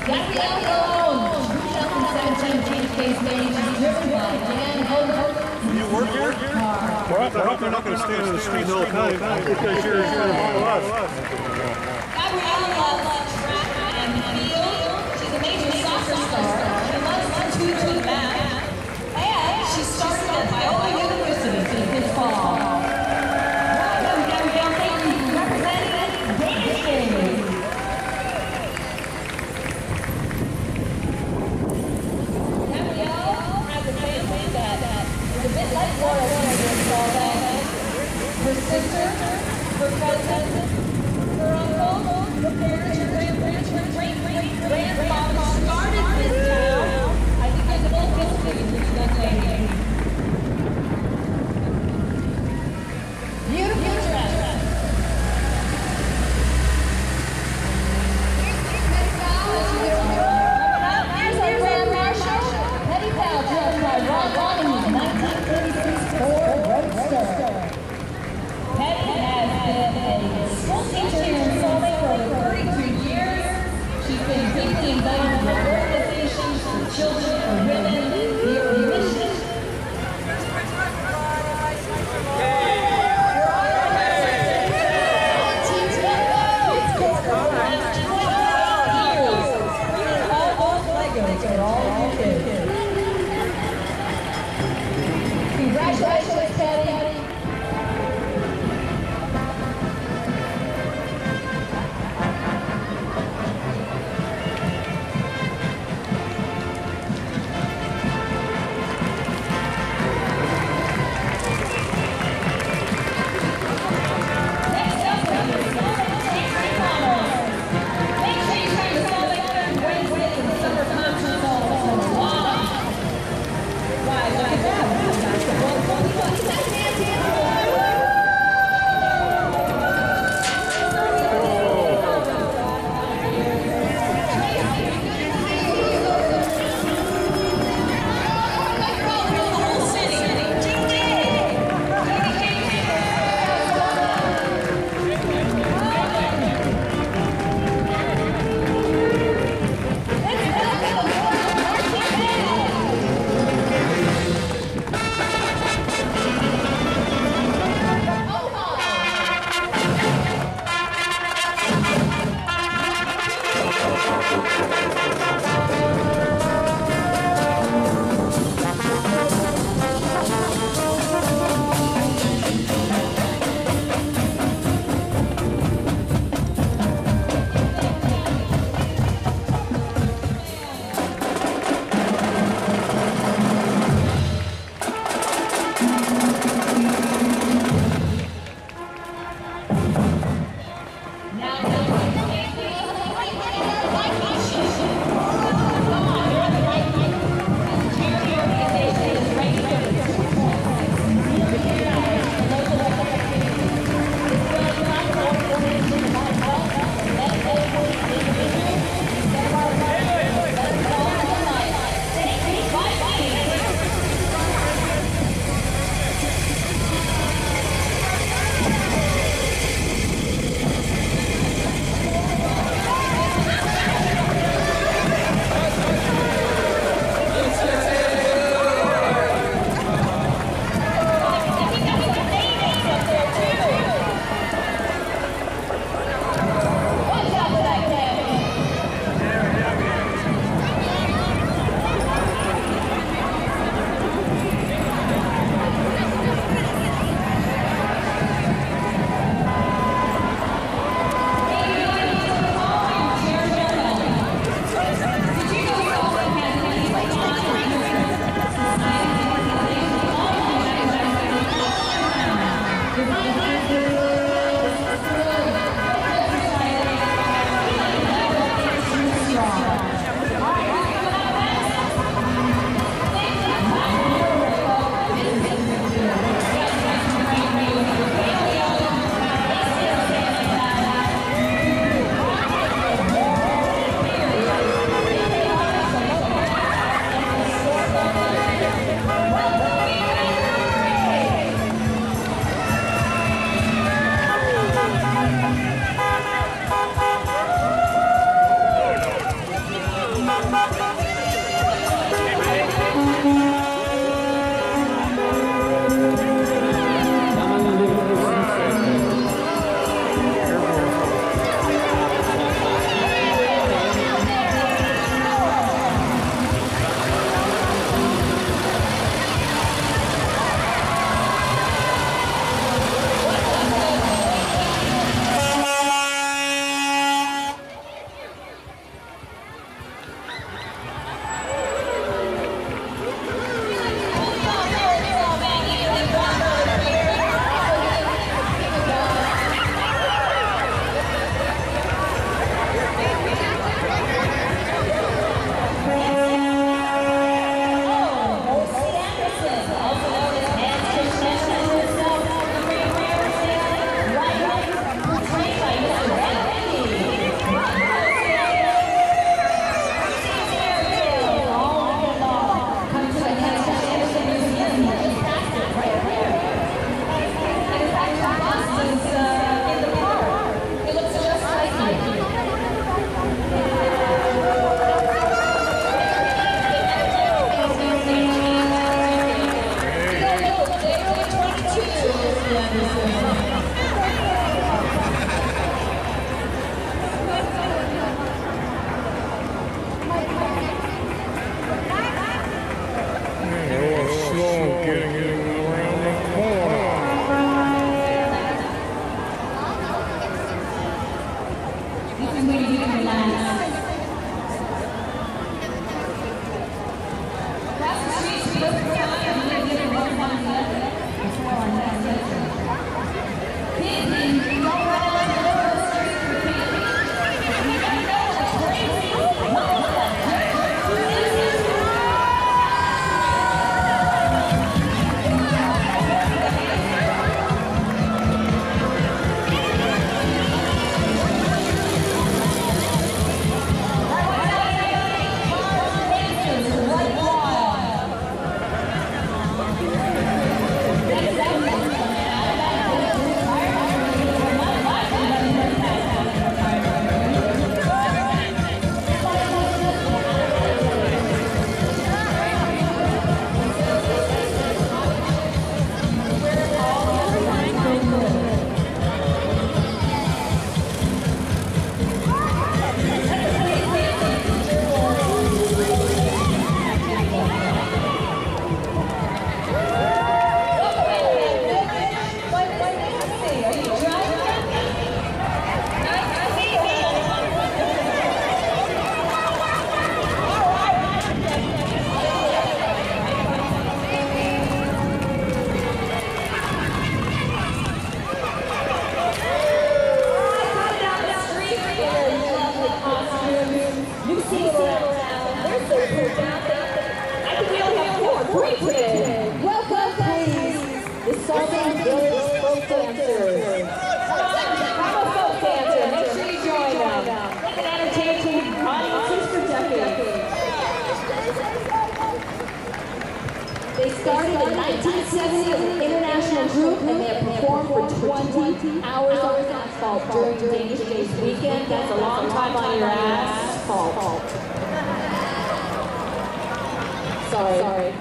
Gabrielle Malone, 2017 case name is driven by Dan Hogan. You work here? Well, I hope they're not going to stand in the street all the time because you're going to follow us. Gabrielle loves track and field. She's a major soccer star. She loves to math. And she started at Biola University this fall. Welcome, Gabrielle. Thank you for representing Danish Days. Gabrielle has a family that is a bit like royalty in Solvang. Her sister, her cousin, her uncle, her parents, her grandparents, her great-great-grandfather started this town. I think there's a little history to this young lady. Beautiful dress. Here's our Grand Marshal, Petty Pal, dressed by Ron Lonnie, 1936 Ford Roadster. Petty has been a school teacher here in Salt Lake for over 32 years. She's been deeply involved with organizations for children and women here in Mission. Congratulations, Patty. So I think we only have 3 today. Welcome, please, the Sultan Village Folk Dancers. Come on, folk dancer. Make sure you join them. They can entertain audiences for decades. They started in 1970 as an international group, and they have performed for 20 hours on asphalt during Danish Days weekend. That's a long time on your asphalt. Sorry.